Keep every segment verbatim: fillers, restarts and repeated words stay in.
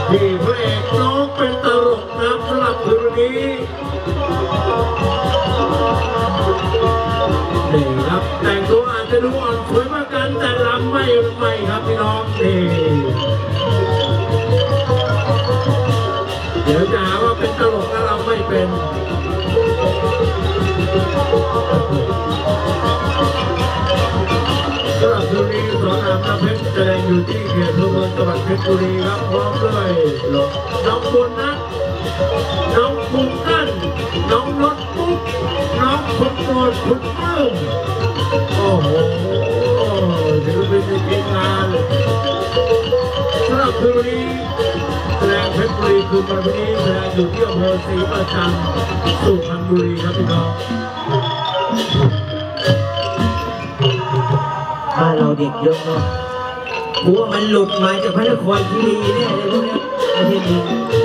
ที่พระเอกน้องเป็นตลกนะสำหรับคืนนี้นี่ครับแต่งตัวอาจจะดูอ่อนสวยมากกันแต่รำไม่ไม่ครับพี่น้องนี่เดี๋ยวจะหาว่าเป็นตลกแล้วเราไม่เป็นสำหรับคืนนี้สอนรามน้ำเพชรแสดงอยู่ที่เขตอำเภอจังหวัดเพชรบุรีครับพร้อมด้วยน้องบุญนะน้องบุญกั้นน้องรถปุ๊บน้องคนโปรดคุณเพิ่มโอ้โหถือเป็นทีมงานสำหรับคืนนี้แสดงเพชรบุรีคืนวันนี้แสดงอยู่ที่อำเภอศรีประจันทร์สุพรรณบุรีครับพี่น้องบ้านเราเด็กเยอะเนาะกูว่ามันหลุดมาจากพระนครคีรีเนี่ยเลยพวกนี้ไม่ใช่จริง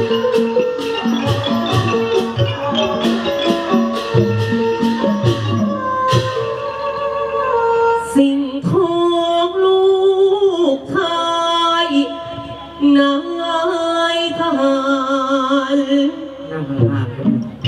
สิ่งทองลูกชายนายทหารนั่งห่าง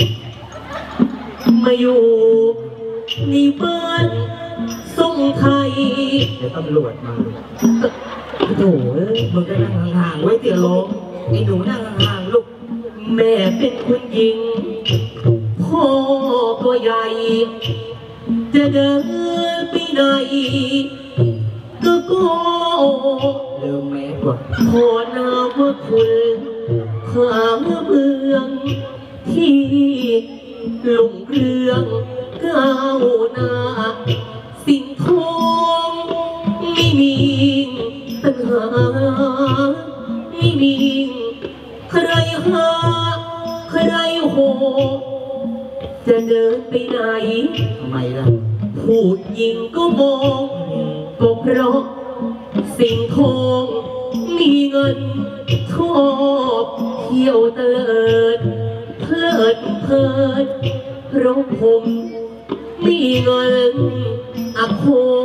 ๆมาอยู่ในบ้านทรงไทยเดี๋ยวตำรวจมาโถ่มึงก็นั่งห่างๆไว้เตี๋ยร้องไอ้หนูนั่งห่างๆลูกแม่เป็นคนยิงพ่อตัวใหญ่จะเดินไปไหนก็ก็เริ่มแม่ก่อนพอนาว่าคุณหาเมืองที่ลุงเรืองก้าวหน้าสิ่งทองไม่มีปัญหาไม่มีใครหาใครโหจะเดินไปไหนทำไมล่ะผู้หญิงก็มองก็เพราะสิ่งทองมีเงินชอบเที่ยวเตลิดเพลิดเพลินเพราะผมมีเงินอะโค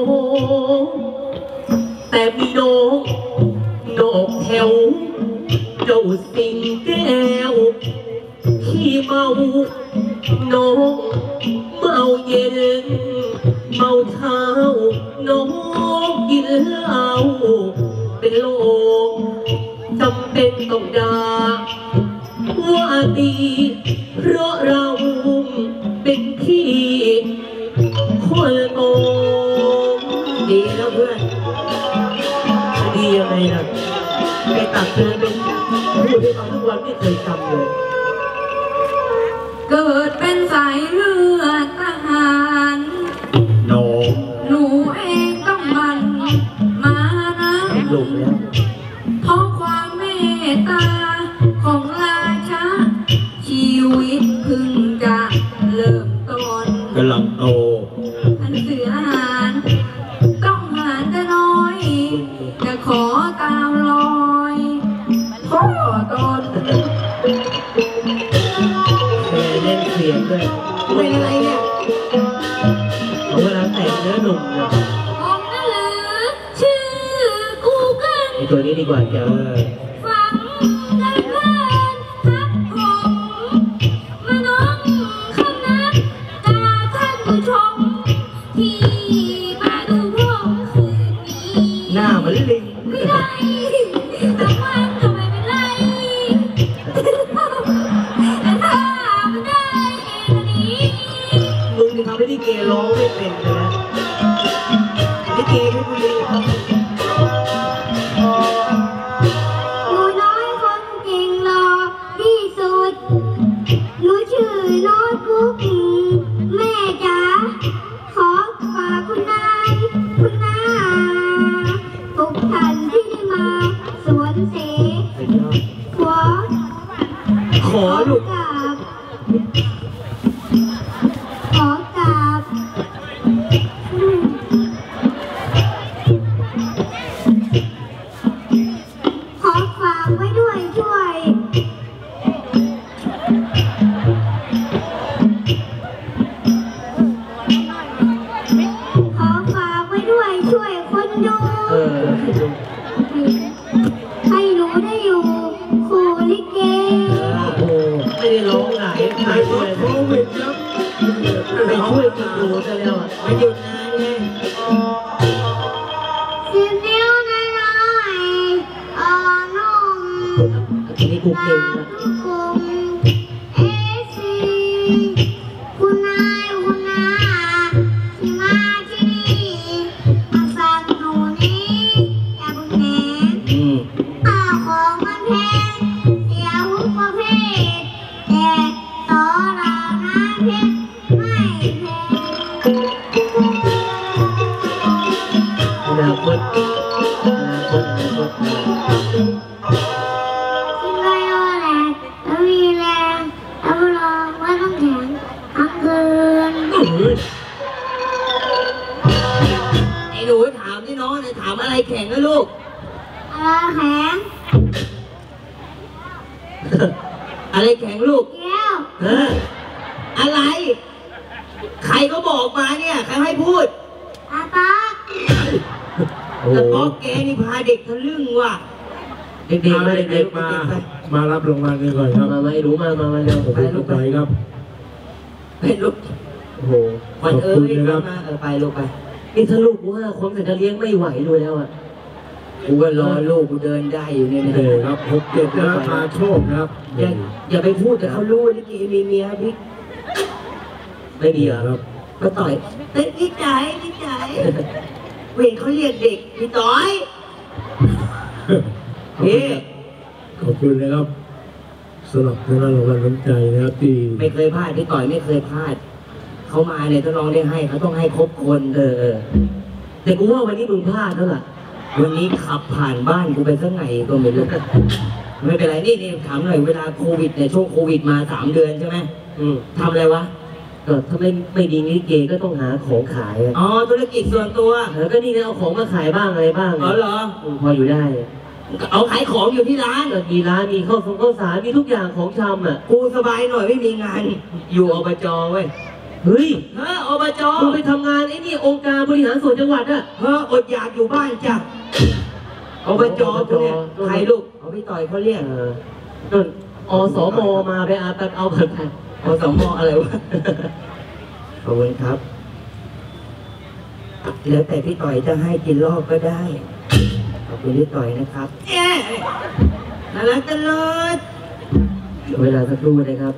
แต่มีน้องนอกแถวเจ้าสิ่งแก้วที่เมาน้องเมาเย็นเมาเช้าน้องกินเหล้าเป็นโลมจำเป็นต้องด่าว่าดีเพราะเราเป็นพี่คนโง่ดีนะเพื่อนดียังไงนะไปตักเตือนเป็นพูดให้ฟังทุกวันไม่เคยจำเลยเกิดเป็นสายเลือดทหารโนหนูเองต้องมันมานะลูกแล้วเพราะความเมตตาของราชาชีวิตเพิ่งจะเริ่มต้นกำลังโตอันเสืออาหารต้องหาแต่น้อยจะขอตามรอยพ่อตนเล่นเสียงด้วยเป็นอะไรเนี่ยเขาเวลาแต่งเนื้อหนุ่มเนี่ยผมนั่นหรือชื่อกูเกิลไอตัวนี้ดีกว่าเจ้าฟังกันเพื่อนครับผมมาน้องคำนับตาท่านผู้ชมที่มาดูพวกคืนนี้หน้าเหมือนลิงไม่ได้ทำมันทำไมเป็นไรแต่ถ้ามันได้เองนี้มึงจะทำให้ที่เกร้องไม่เป็นเลยนะที่เกไม่พูดเลยหนูน้อยคนเก่งหล่อที่สุดรู้ชื่อโน้ตบุ๊กแม่จ๋าขอฝากคุณนายคุณน้าทุกท่านที่ได้มาสวนเสขอขอลูกขอกราบขอฝากไว้ด้วยช่วยขอฝากไว้ด้วยช่วยคนดูให้หนูได้อยู่คู่นี่กูเก่งนะทุกคนเอซีคุณนายคุณนาที่มาที่นี่มาฟังหนูนี้อย่าเพิ่งแหนอืมข้าวของมันแพงเสียทุกประเภทแต่ต่อเราน้ำเพชรไม่แพงอนาคตอนาคตอนาคตกินไวโอแลตแล้วมีแรงแล้วรองว่าต้องแข็งทั้งคืนไอ้หนูถามที่น้องเนี่ยถามอะไรแข่งนะลูกอะไรแข็งอะไรแข่งลูกแก้วเอออะไร ใครก็บอกมาเนี่ยใครให้พูดอาตาแต่บอกแกนี่พาเด็กทะลึ่งว่ะเด็กพาๆมาเด็กๆมา มารับรางวัลกันก่อนครับมามาไอ้หนูมามามาเร็วขอบไปคุณลูทุกกไปท่านครับไปลูกโอ้โหวันขอบเอ้คุณยนะครับมาเออไปลูกไปนี่ถ้าลูกกูห้าคนแต่จะเลี้ยงไม่ไหวด้วยแล้วอ่ะกูก็รอลูกกูเดินได้อยู่เนี่ยนะเด็ครับหกเจ็ดนะพาโชคนะครับอย่าอย่าไปพูดแต่เขารู้ลิเกมีเมียพี่ไม่มีเหรอครับก็ต่อยเต้นพี่จ๋ายพี่จ๋ายเว้นเขาเรียกเด็กพี่ต่อยพี่ขอบคุณนะครับสำหรับทางด้านรางวัลน้ำใจนะครับที่ไม่เคยพลาดพี่ต่อยไม่เคยพลาดเขามาเนี่ยถ้าน้องได้ให้เขาต้องให้ครบคนเออเออแต่กูว่าวันนี้มึงพลาดแล้วล่ะวันนี้ขับผ่านบ้านกูไปสักไงก็ไม่รู้ไม่เป็นไรนี่นี่ถามหน่อยเวลาโควิดเนี่ยช่วงโควิดมาสามเดือนใช่ไหมอืมทำอะไรวะก็ถ้าไม่ไม่ดีนี่เกก็ต้องหาของขายอ๋อธุรกิจส่วนตัวแล้วก็นี่นะเอาของมาขายบ้างอะไรบ้างอ๋อเหรอพออยู่ได้เอาขายของอยู่ที่ร้านมีร้านมีข้าวสงข้าวสารมีทุกอย่างของชำอ่ะกูสบายหน่อยไม่มีงานอยู่อบจเว้ยเฮ้ยเฮ้ออบจมึงไปทำงานไอ้นี่องค์การบริหารส่วนจังหวัดอ่ะเฮ้ออดอยากอยู่บ้านจ้ะอบจกูเนี่ยใครลูกเอาพี่ต่อยเขาเรียกต้นอสมมาไปอาตัดเอาผัดอสมอะไรวะขอบคุณครับแล้วแต่พี่ต่อยจะให้กินรอบก็ได้ขอบคุณพี่ต่อยนะครับเอ๊ะน่ารักจังเลยเวลาสักครู่นะครับ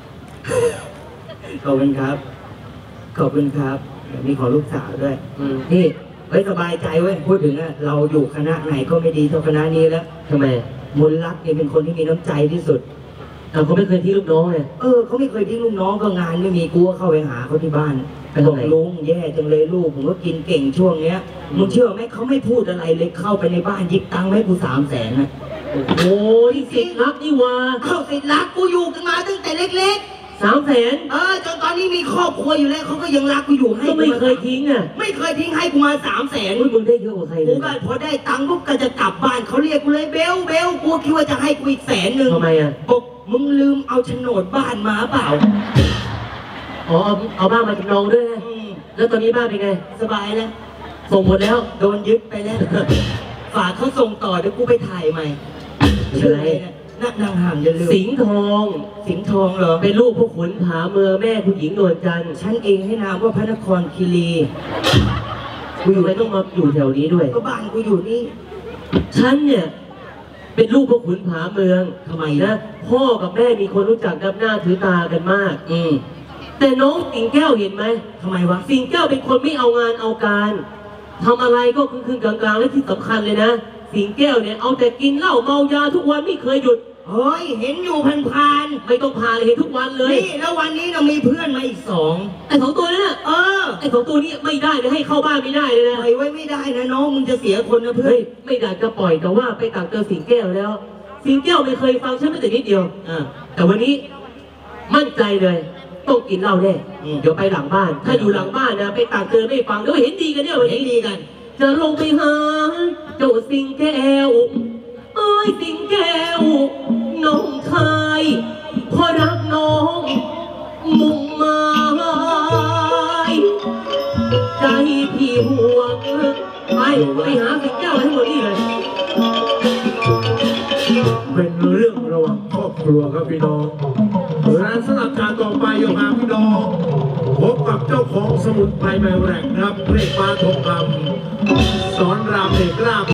ขอบคุณครับขอบคุณครับมีขอลูกสาวด้วยนี่ไว้สบายใจเว้ยพูดถึงอะเราอยู่คณะไหนก็ไม่ดีเท่าคณะนี้แล้วทำไมมนลักษ์เนี่ยเป็นคนที่มีน้ำใจที่สุดเขาไม่เคยทิ้งลูกน้องเลยเออเขาไม่เคยทิ้งลูกน้องก็งานไม่มีกูก็เข้าไปหาเขาที่บ้านบอกลุงแย่จังเลยลูกผมก็กินเก่งช่วงเนี้ยมึงเชื่อไหมเขาไม่พูดอะไรเลยเข้าไปในบ้านยิบตังค์ให้กูสามแสนนะโอ้ยสิทธิ์รักนี่วะเข้าสิทธิ์รักกูอยู่กันมาตั้งแต่เล็กๆสามแสนเออจนตอนนี้มีครอบครัวอยู่แล้วเขาก็ยังรักกูอยู่ให้ก็ไม่เคยทิ้งอ่ะไม่เคยทิ้งให้กูมาสามแสนมึงได้เยอะกว่าใครเลยกูก็พอได้ตังค์ปุ๊บก็จะกลับบ้านเขาเรียกกูเลยเบลเบลกูคิดว่าจะให้กูอีกแสนหนึ่งทำไมอ่ะบอกมึงลืมเอาโฉนดบ้านมาเปล่าอ๋อเอาบ้านมาจำนองด้วยนะแล้วตอนนี้บ้านเป็นไงสบายแล้วส่งหมดแล้วโดนยึดไปแล้วฝากเขาส่งต่อเดี๋ยวกูไปถ่ายใหม่ชื่ออะไรนักนางห่างอย่าลืมสิงห์ทองสิงห์ทองเหรอเป็นลูกผู้ขุนผาเมืองแม่ผู้หญิงนวลจันทร์ฉันเองให้นามว่าพระนครคีรีกูอยู่ไม่ต้องมาอยู่แถวนี้ด้วยก็บ้านกูอยู่นี่ฉันเนี่ยเป็นลูกพ่อขุนผาเมืองทำไมนะพ่อกับแม่มีคนรู้จักนับหน้าถือตากันมากอืมแต่น้องสิงแก้วเห็นไหมทำไมวะสิงแก้วเป็นคนไม่เอางานเอาการทำอะไรก็คือคือกลางๆและที่สำคัญเลยนะสิงแก้วเนี่ยเอาแต่กินเหล้าเมายาทุกวันไม่เคยหยุดเฮ้ยเห็นอยู่พันๆไม่ต้องพาเลยเห็นทุกวันเลยนี่แล้ววันนี้เรามีเพื่อนมาอีกสองไอ้สองตัวนั่นน่ะเออไอ้สองตัวนี้ไม่ได้เลยให้เข้าบ้านไม่ได้เลยนะปล่อยไว้ไม่ได้นะน้องมึงจะเสียคนนะเพื่อนไม่ได้จะปล่อยแต่ว่าไปตักเตือนสิงแก้วแล้วสิงแก้วไม่เคยฟังฉันแม้แต่นิดเดียวอ่าแต่วันนี้มั่นใจเลยต้องกินเหล้าแน่เดี๋ยวไปหลังบ้านถ้าอยู่หลังบ้านนะไปตักเตือนไม่ฟังเดี๋ยวเห็นดีกันเนี่ยเห็นดีกันจะลงไปหาเจ้าสิงแก้วเอ้ยสิงแก้วน้องชายพอรักน้องมุ่งหมายใจพี่ห่วงไปไปหาสิงแก้วให้หมดนี่เลยเป็นเรื่องระหว่างครอบครัวครับพี่น้องและสำหรับการต่อไปโยหาพี่น้องพบกับเจ้าของสมุนไพรแมวแรงครับเรียกมาทองคำสอนรามเอกลาภ